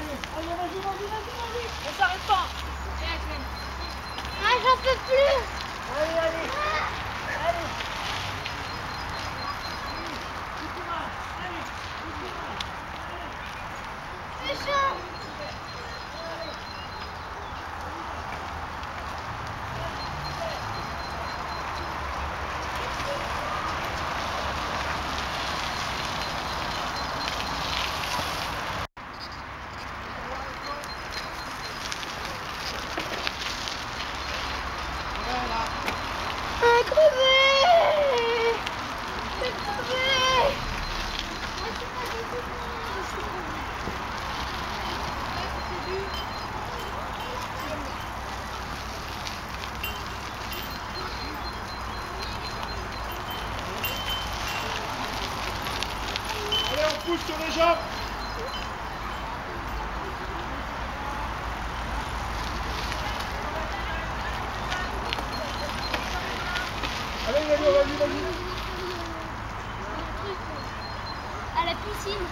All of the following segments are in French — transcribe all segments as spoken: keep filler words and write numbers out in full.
allez, vas-y, vas-y, vas-y, vas-y. On s'arrête pas. Ah, j'en peux plus. Allez, allez. Allez. Du courage. Allez, du courage. C'est chaud. Ah, crevé. C'est crevé. Allez, on pousse sur les jambes. Allez, allez, vas-y, vas-y. À la piscine.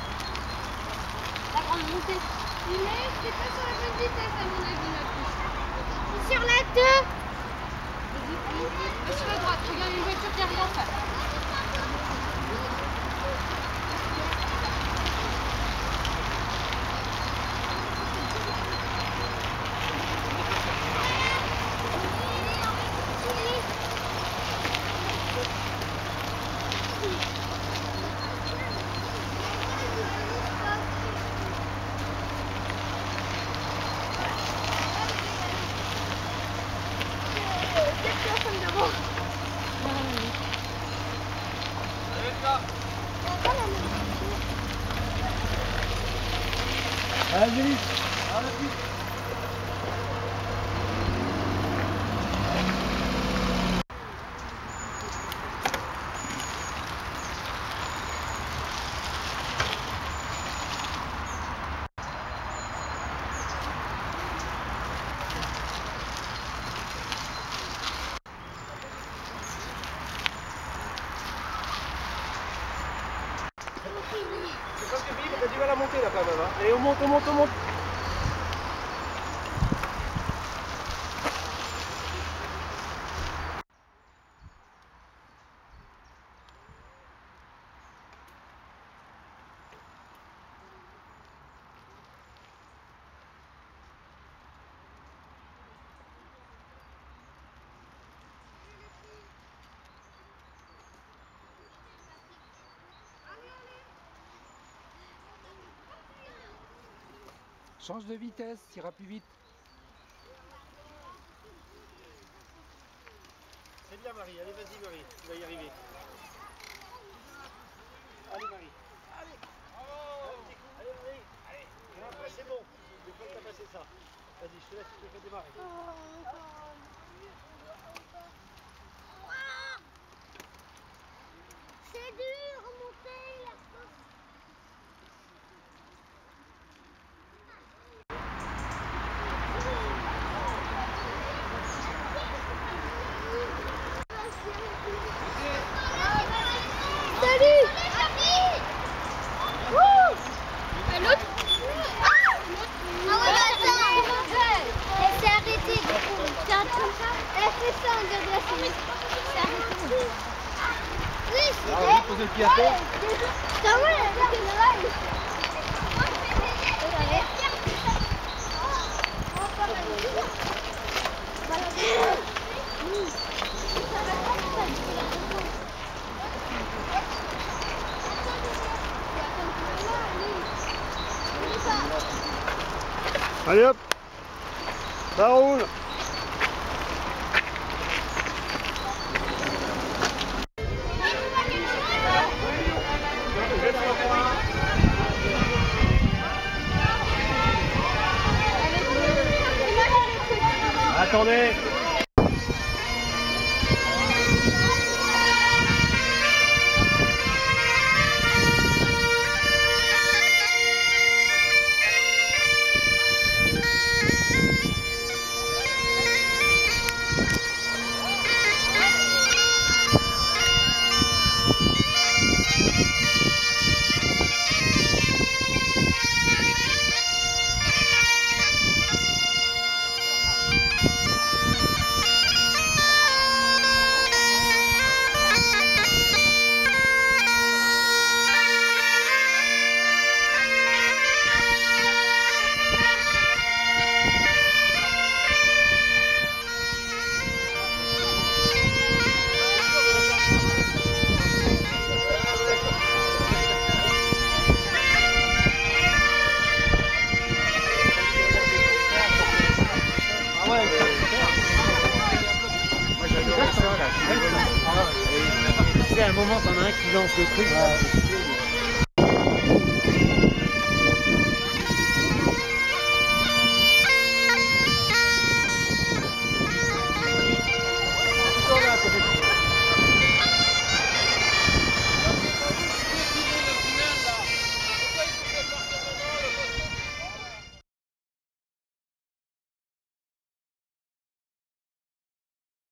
La grande montée. Mais c'est pas sur la bonne vitesse à mon avis la plus. Sur la deux. Vas-y, sur la droite. Regarde une voiture qui arrive en face. Allez, vite. Allez, vite. C'est presque fini, mais t'as du mal à monter là quand même. Hein. Allez, on monte, on monte, on monte. Change de vitesse, ça ira plus vite. C'est bien Marie, allez vas-y Marie, tu vas y arriver. Allez Marie. Allez. Oh. Allez Marie. Allez. Après c'est bon. Une fois que t'as passé ça. Vas-y, je te laisse, je te fais démarrer. C'est dur, remonter la force. Salut. Wouh. Et l'autre. Ah ouais, attends. Elle s'est arrêtée. Elle fait ça, on dirait de la fumée. C'est arrêté. Oui, c'est on va poser le pied à terre. ça ouais, elle est là. Allez hop, ça roule. Attendez. t'en as un qui lance le truc.